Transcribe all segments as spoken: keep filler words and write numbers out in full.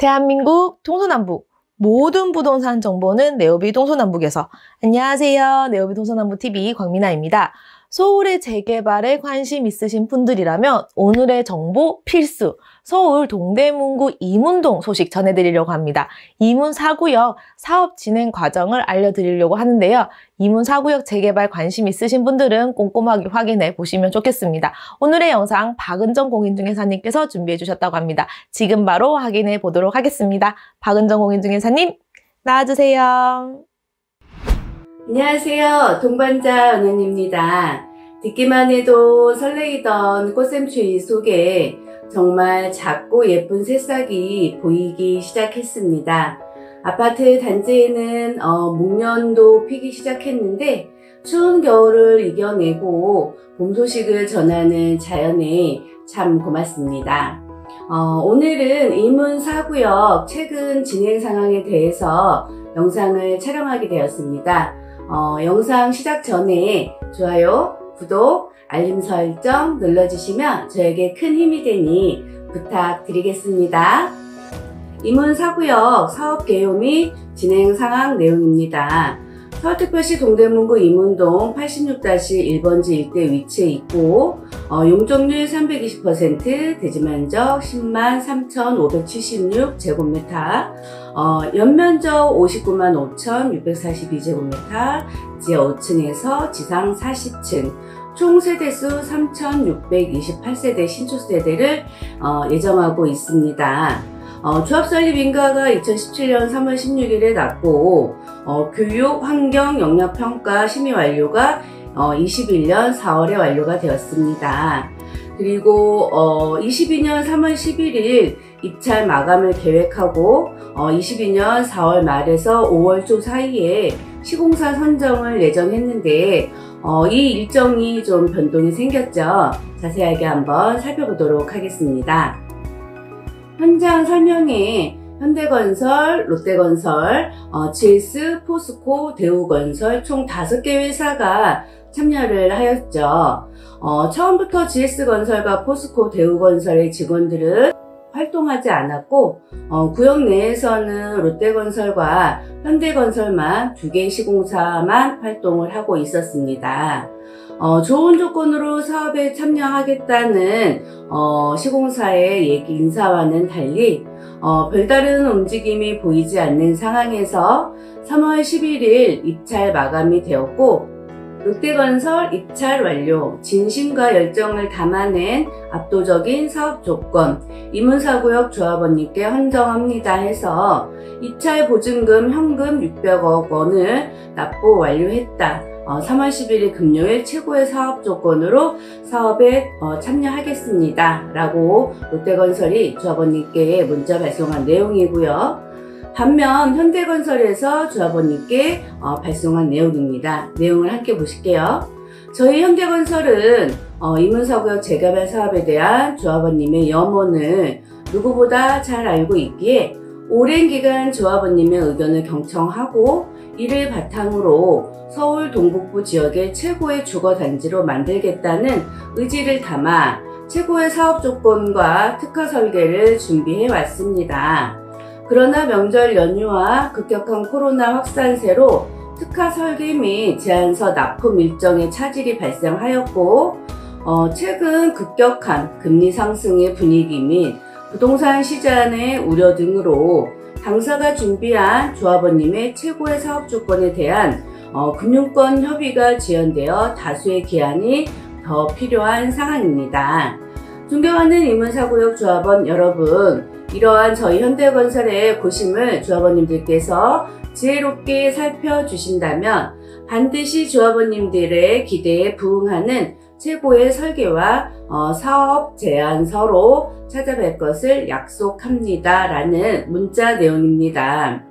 대한민국 동서남북 모든 부동산 정보는 네오비 동서남북에서. 안녕하세요. 네오비 동서남북티비 광민아입니다. 서울의 재개발에 관심 있으신 분들이라면 오늘의 정보 필수! 서울 동대문구 이문동 소식 전해드리려고 합니다. 이문 사 구역 사업 진행 과정을 알려드리려고 하는데요. 이문 사 구역 재개발 관심 있으신 분들은 꼼꼼하게 확인해 보시면 좋겠습니다. 오늘의 영상 박은정 공인중개사님께서 준비해 주셨다고 합니다. 지금 바로 확인해 보도록 하겠습니다. 박은정 공인중개사님 나와주세요. 안녕하세요. 동반자 은은입니다. 듣기만 해도 설레이던 꽃샘추위 속에 정말 작고 예쁜 새싹이 보이기 시작했습니다. 아파트 단지에는 어, 목련도 피기 시작했는데 추운 겨울을 이겨내고 봄 소식을 전하는 자연에 참 고맙습니다. 어, 오늘은 이문 사 구역 최근 진행 상황에 대해서 영상을 촬영하게 되었습니다. 어, 영상 시작 전에 좋아요, 구독, 알림 설정 눌러주시면 저에게 큰 힘이 되니 부탁드리겠습니다. 이문 사 구역 사업 개요 및 진행 상황 내용입니다. 서울특별시 동대문구 이문동 팔십육 일 번지 일대 위치해 있고 어, 용적률 삼백이십 퍼센트, 대지면적 십만 삼천오백칠십육 제곱미터, 어, 연면적 오십구만 오천육백사십이 제곱미터, 지하 오 층에서 지상 사십 층, 총 세대수 삼천육백이십팔 세대 신축 세대를 어, 예정하고 있습니다. 어, 조합 설립 인가가 이천십칠 년 삼월 십육일에 났고 어, 교육, 환경, 영역 평가 심의 완료가 어, 이십일 년 사월에 완료가 되었습니다. 그리고 어, 이십이 년 삼월 십일일 입찰 마감을 계획하고 어, 이십이 년 사월 말에서 오월 초 사이에 시공사 선정을 예정했는데 어, 이 일정이 좀 변동이 생겼죠. 자세하게 한번 살펴보도록 하겠습니다. 현장 설명에 현대건설, 롯데건설, 어, 지에스, 포스코, 대우건설 총 다섯 개 회사가 참여를 하였죠. 어, 처음부터 지에스건설과 포스코, 대우건설의 직원들은 활동하지 않았고 어, 구역 내에서는 롯데건설과 현대건설만 두 개 시공사만 활동을 하고 있었습니다. 어, 좋은 조건으로 사업에 참여하겠다는 어, 시공사의 얘기 인사와는 달리 어, 별다른 움직임이 보이지 않는 상황에서 삼월 십일일 입찰 마감이 되었고 롯데건설 입찰 완료, 진심과 열정을 담아낸 압도적인 사업 조건, 이문 사 구역 조합원님께 헌정합니다 해서 입찰 보증금 현금 육백억 원을 납부 완료했다. 어, 삼월 십일일 금요일 최고의 사업 조건으로 사업에 어, 참여하겠습니다 라고 롯데건설이 조합원님께 문자 발송한 내용이고요. 반면 현대건설에서 조합원님께 어, 발송한 내용입니다. 내용을 함께 보실게요. 저희 현대건설은 어, 이문 사 구역 재개발 사업에 대한 조합원님의 염원을 누구보다 잘 알고 있기에 오랜 기간 조합원님의 의견을 경청하고 이를 바탕으로 서울 동북부 지역의 최고의 주거단지로 만들겠다는 의지를 담아 최고의 사업 조건과 특화 설계를 준비해 왔습니다. 그러나 명절 연휴와 급격한 코로나 확산세로 특화 설계 및 제안서 납품 일정에 차질이 발생하였고 어, 최근 급격한 금리 상승의 분위기 및 부동산 시장의 우려 등으로 당사가 준비한 조합원님의 최고의 사업 조건에 대한 어, 금융권 협의가 지연되어 다수의 기한이 더 필요한 상황입니다. 존경하는 이문 사 구역 조합원 여러분, 이러한 저희 현대건설의 고심을 조합원님들께서 지혜롭게 살펴주신다면 반드시 조합원님들의 기대에 부응하는 최고의 설계와 어, 사업 제안서로 찾아뵐 것을 약속합니다 라는 문자 내용입니다.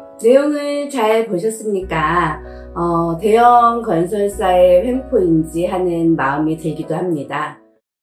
내용을 잘 보셨습니까? 어, 대형 건설사의 횡포인지 하는 마음이 들기도 합니다.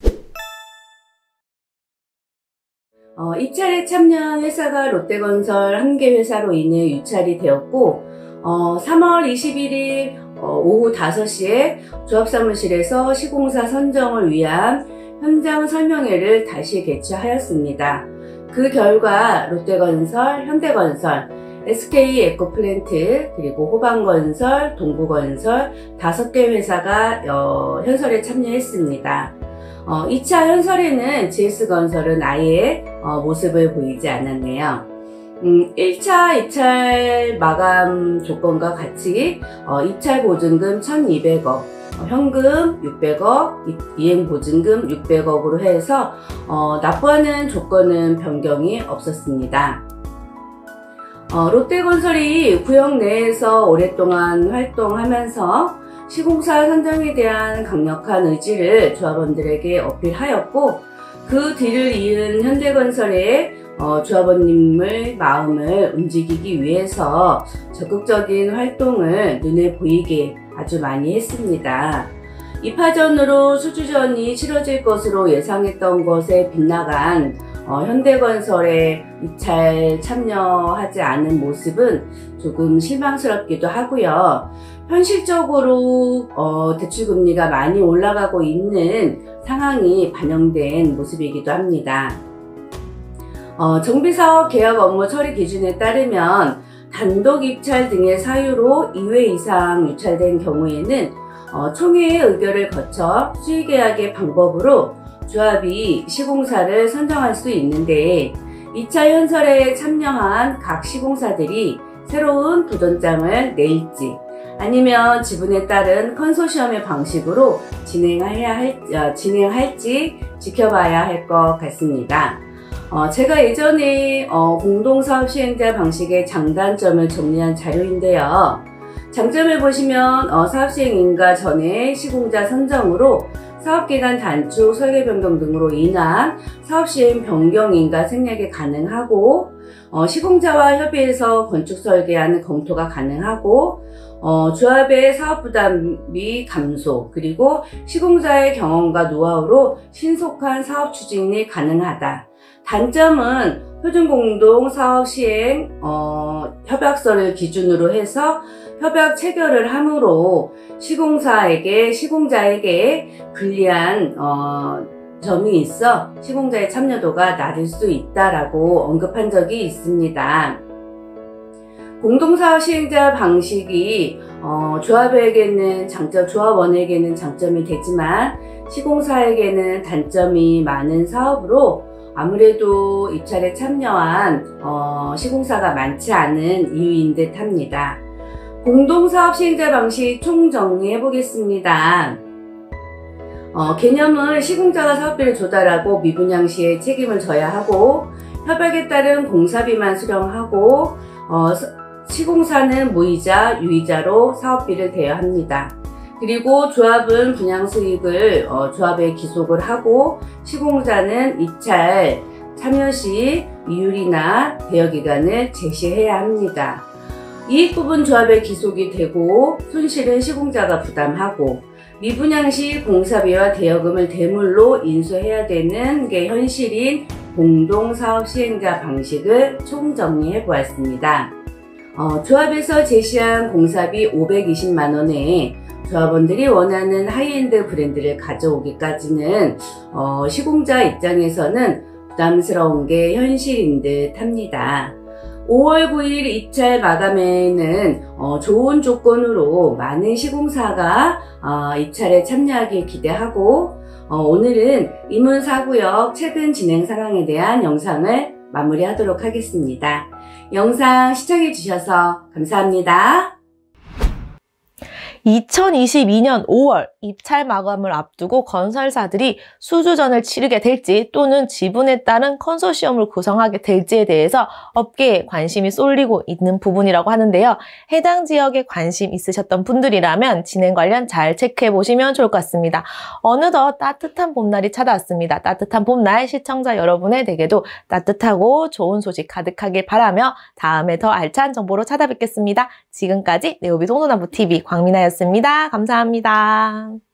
어, 입찰에 참여한 회사가 롯데건설 한 개 회사로 인해 유찰이 되었고 어, 삼월 이십일일 어, 오후 다섯 시에 조합사무실에서 시공사 선정을 위한 현장 설명회를 다시 개최하였습니다. 그 결과 롯데건설, 현대건설, 에스케이에코플랜트, 그리고 호방건설, 동부건설 다섯 개 회사가 어, 현설에 참여했습니다. 어, 이 차 현설에는 지에스건설은 아예 어, 모습을 보이지 않았네요. 음, 일 차 입찰 마감 조건과 같이 어, 입찰 보증금 천이백억, 어, 현금 육백억, 이행 보증금 육백억으로 해서 어, 납부하는 조건은 변경이 없었습니다. 어, 롯데건설이 구역 내에서 오랫동안 활동하면서 시공사 선정에 대한 강력한 의지를 조합원들에게 어필하였고, 그 뒤를 이은 현대건설의 어, 조합원님의 마음을 움직이기 위해서 적극적인 활동을 눈에 보이게 아주 많이 했습니다. 이파전으로 수주전이 치러질 것으로 예상했던 것에 빗나간 어, 현대건설의 입찰 참여하지 않은 모습은 조금 실망스럽기도 하고요. 현실적으로 어, 대출금리가 많이 올라가고 있는 상황이 반영된 모습이기도 합니다. 어, 정비사업 계약 업무 처리 기준에 따르면 단독 입찰 등의 사유로 이 회 이상 유찰된 경우에는 어, 총회의 의결을 거쳐 수의계약의 방법으로 조합이 시공사를 선정할 수 있는데, 이 차 현설에 참여한 각 시공사들이 새로운 도전장을 낼지 아니면 지분에 따른 컨소시엄의 방식으로 진행해야 할, 어, 진행할지 지켜봐야 할 것 같습니다. 어, 제가 예전에 어, 공동사업 시행자 방식의 장단점을 정리한 자료인데요. 장점을 보시면 어, 사업시행인가 전에 시공자 선정으로 사업기간 단축, 설계 변경 등으로 인한 사업시행 변경인가 생략이 가능하고, 어, 시공자와 협의해서 건축 설계하는 검토가 가능하고, 어, 조합의 사업 부담이 감소, 그리고 시공자의 경험과 노하우로 신속한 사업 추진이 가능하다. 단점은 표준공동 사업 시행 어, 협약서를 기준으로 해서 협약 체결을 함으로 시공사에게 시공자에게 불리한 어, 점이 있어 시공자의 참여도가 낮을 수 있다라고 언급한 적이 있습니다. 공동사업 시행자 방식이 어, 조합에게는 장점, 조합원에게는 장점이 되지만 시공사에게는 단점이 많은 사업으로 아무래도 입찰에 참여한 어, 시공사가 많지 않은 이유인 듯 합니다. 공동사업 시행자 방식 총정리해 보겠습니다. 어, 개념은 시공자가 사업비를 조달하고 미분양 시에 책임을 져야 하고, 협약에 따른 공사비만 수령하고, 어, 시공사는 무이자, 유이자로 사업비를 대여야 합니다. 그리고 조합은 분양 수익을 어, 조합에 기속을 하고, 시공자는 입찰 참여 시 이율이나 대여 기간을 제시해야 합니다. 이익 부분 조합에 기속이 되고, 손실은 시공자가 부담하고, 미분양 시 공사비와 대여금을 대물로 인수해야 되는 게 현실인 공동사업 시행자 방식을 총정리해 보았습니다. 어, 조합에서 제시한 공사비 오백이십만 원에 조합원들이 원하는 하이엔드 브랜드를 가져오기까지는 어, 시공자 입장에서는 부담스러운 게 현실인 듯 합니다. 오월 구일 입찰 마감에는 어, 좋은 조건으로 많은 시공사가 어, 입찰에 참여하길 기대하고, 어, 오늘은 이문사구역 최근 진행 상황에 대한 영상을 마무리하도록 하겠습니다. 영상 시청해 주셔서 감사합니다. 이천이십이 년 오월 입찰 마감을 앞두고 건설사들이 수주전을 치르게 될지 또는 지분에 따른 컨소시엄을 구성하게 될지에 대해서 업계에 관심이 쏠리고 있는 부분이라고 하는데요. 해당 지역에 관심 있으셨던 분들이라면 진행 관련 잘 체크해 보시면 좋을 것 같습니다. 어느덧 따뜻한 봄날이 찾아왔습니다. 따뜻한 봄날 시청자 여러분의 댁에도 따뜻하고 좋은 소식 가득하길 바라며 다음에 더 알찬 정보로 찾아뵙겠습니다. 지금까지 네오비 동서남북티비 광민아였습니다. 감사합니다.